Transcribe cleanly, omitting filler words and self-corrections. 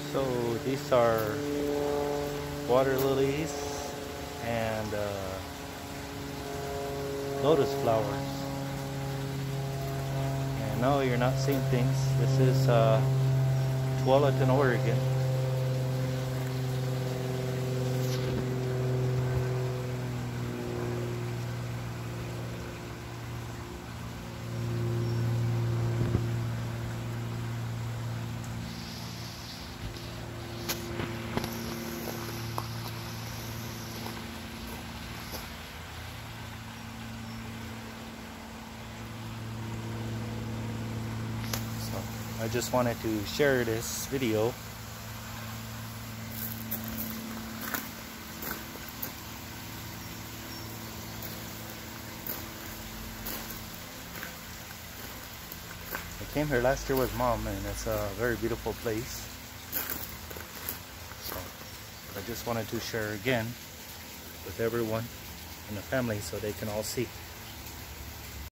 So these are water lilies and lotus flowers. And no, you're not seeing things. This is Tualatin, Oregon. I just wanted to share this video. I came here last year with Mom, and it's a very beautiful place. So I just wanted to share again with everyone in the family so they can all see.